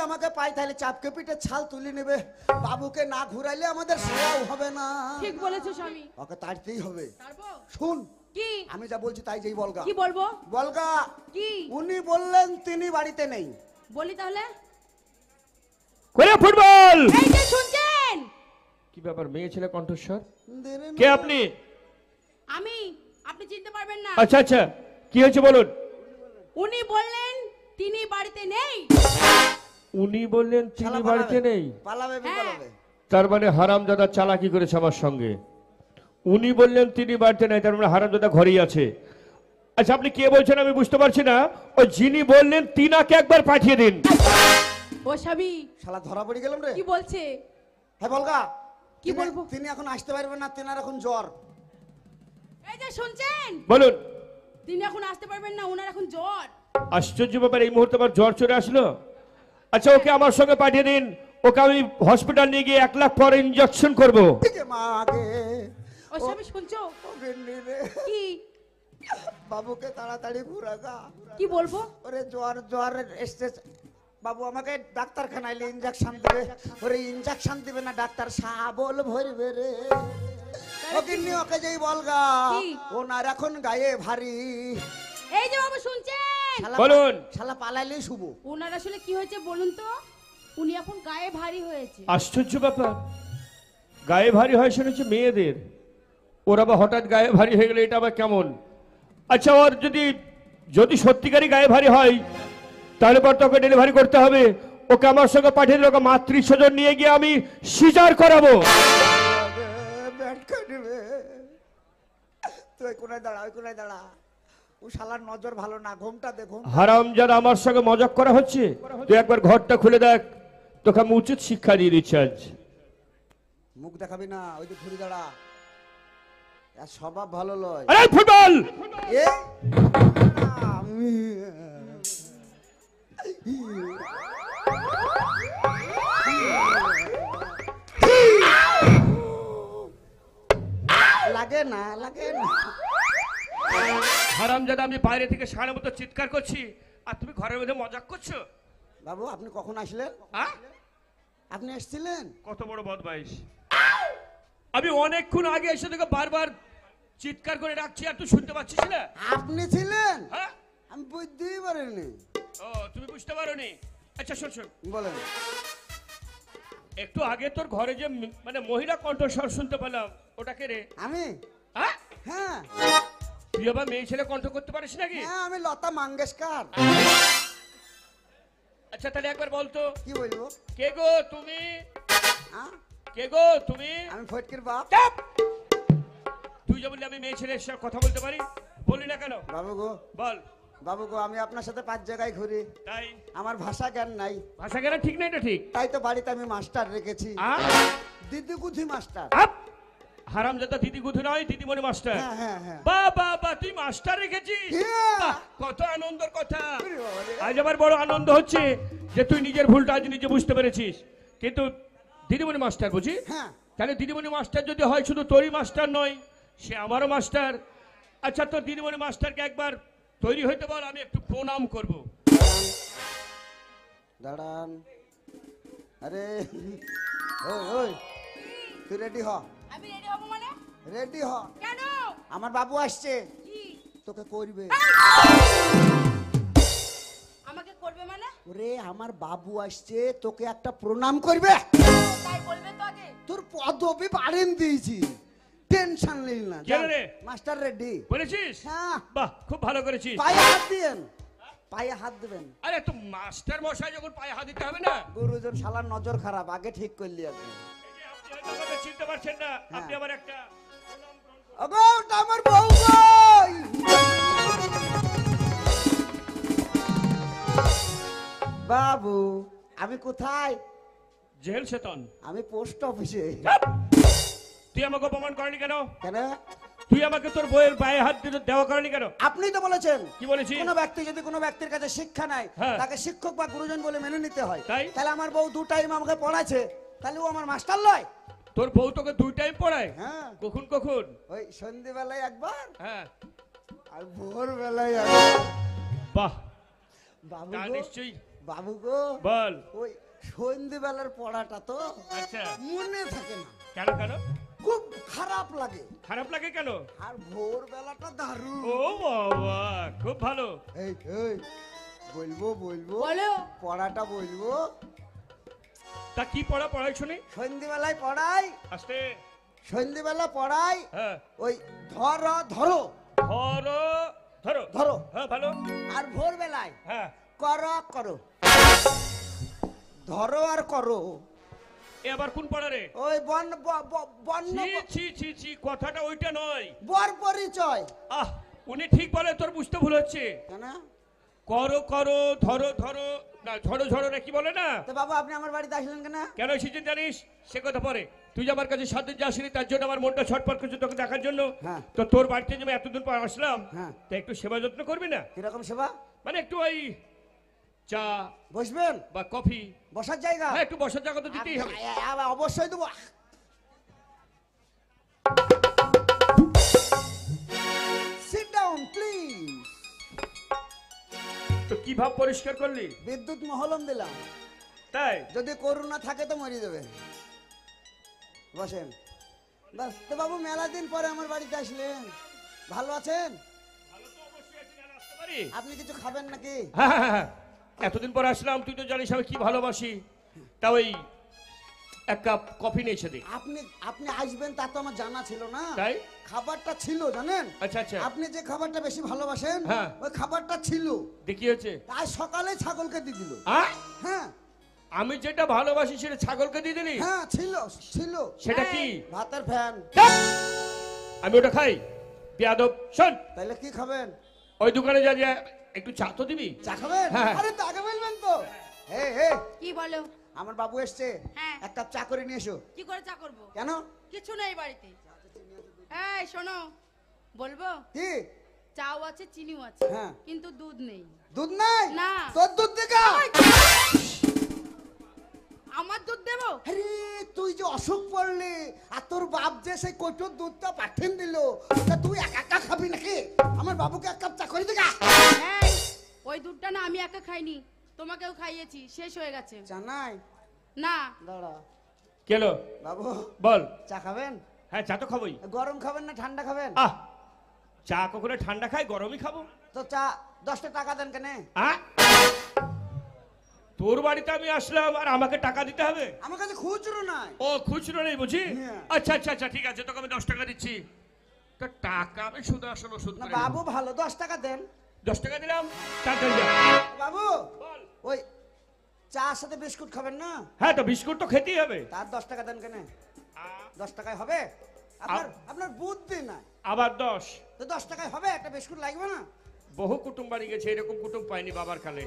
আমাকে পাই তাহলে চাপকে পিঠে ছাল তুলে নেবে, বাবুকে না ঘুরাইলে আমাদের সেরাও হবে না। ঠিক বলেছো স্বামী। ওকে তাড়তেই হবে। তারপর শুন কি? আমি যা বলছি তাই যেই বলগা। কি বলবো? বলগা কি? উনি বললেন তিনি বাড়িতে নেই। বলি তাহলে। করে ফুটবল। এই যে শুনছেন? কি ব্যাপার, মেয়ে ছেলে কণ্ঠস্বর? দেরে না। কে আপনি? আমি, আপনি চিনতে পারবেন না। আচ্ছা আচ্ছা, কি হয়েছে বলুন। উনি বললেন তিনি বাড়িতে নেই। উনি বললেন তিনি শালা বাড়িতে পালাবে। নেই। পালাবে হ্যাঁ। পালাবে। তার মানে হারামজাদা চালাকি করেছে আমার সঙ্গে। উনি বললেন তিনি বাড়িতে নেই, তার মানে হারামজাদা ঘরেই আছে। আচ্ছা আপনি কে বলছেন আমি বুঝতে পারছি না। ওই যিনি বললেন তিনাকে একবার পাঠিয়ে দিন। ও স্বামী, শালা ধরা পড়ে গেলাম রে। কি বলছে? হ্যাঁ বলগা। কি বলবো? তিনি এখন আসতে পারবেন না, তেনার এখন জ্বর। এই যে শুনছেন? বলুন। তিনি এখন আসতে পারবেন না, ওনার এখন জ্বর। আশ্চর্য ব্যাপার, এই মুহূর্তে আমার জ্বর চলে আসলো। আচ্ছা ওকে আমার সঙ্গে পাঠিয়ে দিন, ওকে আমি হসপিটাল নিয়ে গিয়ে 1 লাখ পরে ইনজেকশন করবো। মা আগে ও স্বামী শুনছো? কি? বাবুকে তাড়াতাড়ি ঘুরাগা। কি বলবো? ওরে জ্বর জ্বর এসছে। বাবু আমাকে ডাক্তারখানায় ইনজেকশন দিবে। ওরে ইনজেকশন দিবে না ডাক্তার, সাবল ভরবে রে। ওকে নিয়ে ওকে যেই বলগা। কি? ওনার এখন গায়ে ভারী। এই যে বাবু শুনছেন? শালা বলুন। শালা পালাইলেই শুভ। ওনার আসলে কি হয়েছে বলুন তো? উনি এখন গায়ে ভারী হয়েছে। আশ্চর্য ব্যাপার, গায়ে ভারী হয় শুনেছি মেয়েদের, ওরা বা হঠাৎ গায়ে ভারী হয়ে গেলে এটা আবার কেমন? আচ্ছা ওর যদি সত্যিকারই গায়ে ভারী হয় তাহলে পর তোকে ডেলিভারি করতে হবে। ওকে আমার সঙ্গে পাঠিয়ে দিলে ওকে মাতৃস্বজন নিয়ে গিয়ে আমি সিজার করাবো। তুই কোনায় দাঁড়া, ওই কোনায় দাঁড়া। ও শালার নজর ভালো না, ঘুমটা দে ঘুম। হারামজাদা আমার সঙ্গে মজাক করা হচ্ছে। তুই একবার ঘরটা খুলে দেখ, তোকে আমি উচিত শিক্ষা দিয়ে দিচ্ছি আজ। মুখ দেখাবি না, ওই যে ঘুরে দাঁড়া। এর স্বভাব ভালো লয়। আরে ফুটবল। এ লাগে না, লাগে না। হারামজাদা আমি বাইরে থেকে সারের মতো চিৎকার করছি আর তুমি ঘরের মধ্যে মজাক করছো। বাবু আপনি কখন আসলেন? হ্যাঁ, আপনি এসেছিলেন? কত বড় বদমাইশ। আমি অনেকক্ষণ আগে এসে তোকে বারবার চিৎকার করে ডাকছি আর তুই শুনতে পাচ্ছিস না। আপনি ছিলেন? হ্যাঁ, আমি বুঝতেই পারিনি। ও তুমি বুঝতে পারোনি। আচ্ছা শোন শোন, বলেন। একটু আগে তোর ঘরে যে মানে মহিলা কণ্ঠস্বর শুনতে পেলাম, ওটা কে রে? আমি? হ্যাঁ, হ্যাঁ তুই আবার মেয়ে ছেলে কণ্ঠ করতে পারিস নাকি? হ্যাঁ আমি লতা মঙ্গেশকর। আচ্ছা তাহলে একবার বলতো কি বলবো? কে গো তুমি? হ্যাঁ? কে গো তুমি? আমি ফটকির বাপ। চাপ! তুই যে বললি আমি মেয়ে ছেলের সাথে কথা বলতে পারি, বললি না কেন? বাবু গো, বল। বাবু গো, আমি আপনার সাথে 5 জায়গায় ঘুরি, তাই আমার ভাষা জ্ঞান নাই। ভাষা জ্ঞান ঠিক না? এটা ঠিক। তাই তো বাড়িতে আমি মাস্টার রেখেছি, আ? দিদি গুধি মাস্টার। আপ! হারামজাদা দিদি গুধু নয়, দিদিমণি মাস্টার। হ্যাঁ হ্যাঁ হ্যাঁ। বাহ বাহ বাহ, তুই মাস্টার রেখেছিস? হ্যাঁ। বাহ, কত আনন্দের কথা। ওরে বাবা রে। আজ আমার বড় আনন্দ হচ্ছে যে তুই নিজের ভুলটা আজ নিজে বুঝতে পেরেছিস। কিন্তু দিদিমণি মাস্টার বুঝি? হ্যাঁ। তাহলে দিদিমণি মাস্টার যদি হয় শুধু তোরই মাস্টার নয়, সে আমারও মাস্টার। আচ্ছা তোর দিদিমণি মাস্টারকে একবার তৈরি হইতে বল, আমি একটু প্রণাম করব। দাঁড়ান। আরে ওই ওই, তুই রেডি হ। আমি রেডি হব মানে? রেডি হ। কেন? আমার বাবু আসছে, কি? তোকে করবে। আমাকে করবে মানে? ওরে আমার বাবু আসছে, তোকে একটা প্রণাম করবে। তাই বলবে তো আগে। তোর পদবি বাড়েন দিয়েছি, টেনশন নিল না। কে রে? Master ready. বলেছিস? হ্যাঁ। বাহ, খুব ভালো করেছিস। পায়ে হাত দিবেন, পায়ে হাত দিবেন। আরে তো মাস্টার মশাই যখন পায়ে হাত দিতে হবে না? গুরুজন শালার নজর খারাপ, আগে ঠিক করলি আপনি। এই যে আপনি হয়তো আমাকে চিনতে পারছেন না, আপনি আবার একটা ওগো ওটা আমার বউ কই? বাবু আমি কোথায়? জেল সেতন। আমি পোস্ট অফিসে। তুই আমাকে অপমান করেনি কেন? কেন? তুই আমাকে তোর বইয়ের পায়ে হাত দিতে দেওয়া করেনি কেন? আপনি তো বলেছেন কি বলেছি? কোন ব্যক্তি যদি কোনো ব্যক্তির কাছে শিক্ষা নাই, হ্যাঁ। তাকে শিক্ষক বা গুরুজন বলে মেনে নিতে হয়। তাই? তাহলে আমার বউ 2 টাইম আমাকে পড়াচ্ছে, তাহলে ও আমার মাস্টার লয়? তোর বউ তোকে 2 টাইম পড়ায়? হ্যাঁ। কখন কখন? ওই সন্ধ্যেবেলায় একবার হ্যাঁ। আর ভোর বেলায় একবার। বাহ, বাবু তা গো, নিশ্চয়ই বাবু গো বল। ওই সন্ধ্যেবেলার পড়াটা তো আচ্ছা মনে থাকে না, কেন কেন খুব খারাপ লাগে। খারাপ লাগে কেন? আর ভোরবেলাটা দারুণ। ও বাবা খুব ভালো। এই এই বলবো বলবো বলো। পড়াটা বলবো। তা কি পড়াই শুনি? সন্ধ্যেবেলায় পড়াই, আস্তে। সন্ধ্যেবেলা পড়াই হ্যাঁ ওই ধরো ধরো ধরো ধরো ধরো, হ্যাঁ ভালো। আর ভোরবেলায় হ্যাঁ করো করো। ধরো আর করো, এ আবার কোন পড়া রে? ওই বর্ণ ছি ছি ছি ছি কথাটা ওইটা নয়। বর পরিচয়। আহ উনি ঠিক বলে, তোর বুঝতে ভুল হচ্ছে। কেন? করো করো ধরো ধরো না ঝড়ো ঝড়ো না কি বলে না? তো বাবা আপনি আমার বাড়িতে আসলেন কেন? কেন এসেছিস জানিস? সে কথা পরে। তুই যে আমার কাছে সাতদিন যাসনি, তার জন্য আমার মনটা ছটফট করছে তোকে দেখার জন্য। হ্যাঁ। তো তোর বাড়িতে যে আমি এতদিন পর আসলাম, হ্যাঁ। তা একটু সেবা যত্ন করবি না? কিরকম সেবা? মানে একটু ওই চা বসবেন? বা কফি, বসার জায়গা? হ্যাঁ একটু বসার জায়গা তো দিতেই হবে। অবশ্যই দেবো। Sit down please. তো কি ভাব পরিষ্কার করলি? বিদ্যুৎ মহলম দিলাম, তাই? যদি করোনা থাকে তো মরে যাবে। বসেন। বাস তো বাবু মেলা দিন পরে আমার বাড়িতে আসলেন, ভালো আছেন? ভালো তো অবশ্যই আছি, না আসতে পারি? আপনি কিছু খাবেন নাকি? হ্যাঁ হ্যাঁ হ্যাঁ, এতদিন পর আসলাম, তুই তো জানিস আমি কি ভালোবাসি। তা ওই এক কাপ কফি নিয়ে এসে দে। আপনি আপনি আসবেন তা তো আমার জানা ছিল না। তাই? খাবারটা ছিল জানেন? আচ্ছা আচ্ছা, আপনি যে খাবারটা বেশি ভালোবাসেন হ্যাঁ। ওই খাবারটা ছিল, দেখি হচ্ছে। আজ সকালে ছাগলকে দিয়ে দিল। হ্যাঁ আমি যেটা ভালোবাসি সেটা ছাগলকে দিয়ে দিলি? হ্যাঁ ছিল ছিল। সেটা কি? ভাতের ফ্যান। আমি ওটা খাই? বেয়াদব শোন, তাহলে কি খাবেন? ওই দোকানে যা যা একটু চা তো দিবি। চা খাবেন? হ্যাঁ। আরে তো আগে বলবেন তো। হে হে কি বলো? আমার বাবু এসছে, হ্যাঁ। এক কাপ চা করে নিয়ে এসো। কি করে চা করবো? কেন? কিছু নেই বাড়িতে। এই শোনো, বলবো কি? চাও আছে চিনিও আছে, হ্যাঁ। কিন্তু দুধ নেই। দুধ নাই? না। তোর দুধ দেখা। আমার দুধ দেবো? আরে তুই যে অসুখ পড়লি আর তোর বাপ যে সেই কচুর দুধটা পাঠিয়ে দিল, তা তুই একা একা খাবি নাকি? আমার বাবুকে এক কাপ চা করে দেখা। এই, ওই দুধটা না আমি একা খাইনি, তোমাকেও খাইয়েছি, শেষ হয়ে গেছে। চা নাই? না। দাঁড়া কেলো বাবু, বল। চা খাবেন? হ্যাঁ চা তো খাবোই। গরম খাবেন না ঠান্ডা খাবেন? আহ চা কখনো ঠান্ডা খাই, গরমই খাবো। তো চা 10টা টাকা দেন কেন? আহ তোর বাড়িতে আমি আসলাম আর আমাকে টাকা দিতে হবে? আমার কাছে খুচরো নাই। ও খুচরো নেই বুঝি? হ্যাঁ। আচ্ছা আচ্ছা আচ্ছা ঠিক আছে, তোকে আমি 10 টাকা দিচ্ছি। তো টাকা আমি শুধু আসলে ওষুধ না করে বাবু ভালো, 10 টাকা দেন। 10 টাকা দিলাম, তাড়াতাড়ি যা। বাবু বল। ওই চার সাথে বিস্কুট খাবেন না? হ্যাঁ তো বিস্কুট তো খেতেই হবে। তার 10 টাকা দেন কেন? 10 টাকায় হবে? আপনার আপনার বুদ্ধি নাই। আবার 10? তো 10 টাকায় হবে? একটা বিস্কুট লাগবে না? বহু কুটুম বাড়ি গেছে, এরকম কুটুম পাইনি বাবার কালে।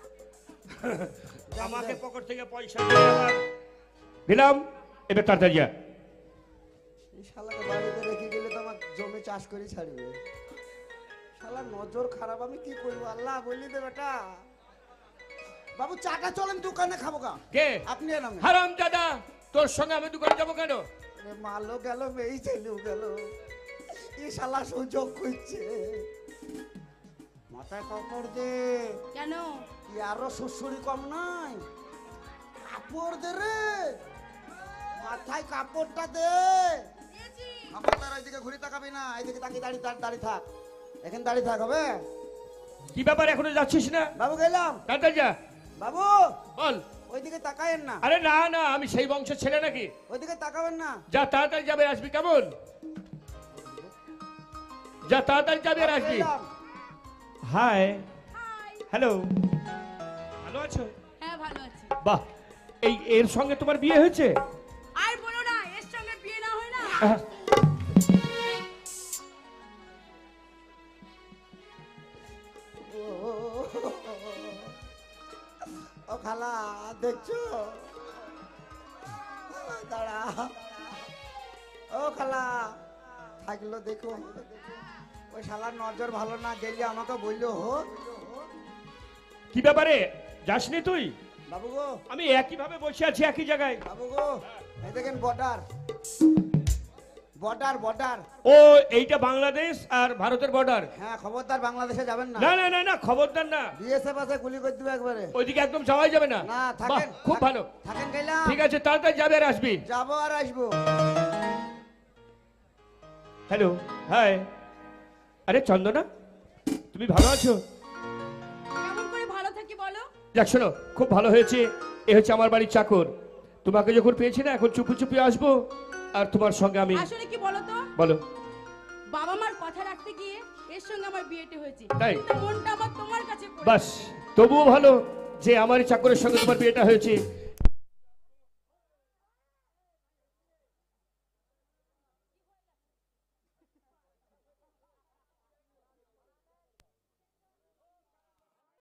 আমাকে পকেট থেকে পয়সা দিয়ে আবার দিলাম, এবার তাড়াতাড়ি যা। এই শালাকে বাড়িতে রেখে গেলে তো আমার জমি চাষ করে ছাড়বে। শালা নজর খারাপ, আমি কি করবো? আল্লাহ বলি দে বেটা। বাবু চাটা চলেন দোকানে খাবো গা। কে? আপনি নামে। হারাম দাদা, তোর সঙ্গে আমি দোকানে যাবো কেন? মালও গেল, মেয়ে ছেলেও গেল। এই শালা সুযোগ খুঁজছে। মাথায় কাপড় দে। কেন? কি আরো শ্বশুরি কম নাই? কাপড় দে রে, মাথায় কাপড়টা দে। খবরদার ওইদিকে ঘুরে তাকাবি না, এইদিকে তাকিয়ে দাঁড়িয়ে থাক। এখানে দাঁড়িয়ে থাক, হবে? কি ব্যাপার এখনো যাচ্ছিস না? বাবু গেলাম। তাড়াতাড়ি যা। বাবু বল। ওইদিকে তাকায়েন না। আরে না না, আমি সেই বংশের ছেলে নাকি? ওইদিকে তাকাবেন না। যা তাড়াতাড়ি যাবে, আসবি কেমন? যা তাড়াতাড়ি যাবে আর আসবি। গেলাম। High, high. হ্যালো, ভালো আছো? হ্যাঁ ভালো আছি। বাহ, এর সঙ্গে তোমার বিয়ে হয়েছে? আর বলো না, এর সঙ্গে বিয়ে না হয় না। আহ, ও খালা দেখছো? দাঁড়া। ও খালা থাকলো দেখো। ওই শালার নজর ভালো না, গেলে আমাকে বললো হো। কি ব্যাপারে যাসনি তুই? বাবু গো, আমি একই ভাবে বসে আছি একই জায়গায়। বাবু গো, এই দেখেন বর্ডার, বর্ডার বর্ডার। ও এইটা বাংলাদেশ আর ভারতের বর্ডার। হ্যাঁ খবরদার বাংলাদেশে যাবেন না। না না না না খবরদার না, বিএসএফ আছে, গুলি করে দিবে একবারে। ওইদিকে একদম যাওয়াই যাবে না। না বাহ, থাকেন, খুব ভালো। থাকেন গেলাম। ঠিক আছে, তাড়াতাড়ি যাবে আর আসবি। যাবো আর আসবো। Hello, hi. আরে চন্দনা, তুমি ভালো আছো? কেমন করে ভালো থাকি বলো? যাক শোনো, খুব ভালো হয়েছে। এ হচ্ছে আমার বাড়ির চাকর। তোমাকে যখন পেয়েছি না, এখন চুপি চুপি আসবো আর তোমার সঙ্গে আমি। আসলে কি বলো তো, বলো। বাবা মার কথা রাখতে গিয়ে এর সঙ্গে আমার বিয়েটা হয়েছে, তাই? কিন্তু মনটা আমার তোমার কাছে পড়ে। বাস, তবুও ভালো যে আমার চাকরের সঙ্গে তোমার বিয়েটা হয়েছে।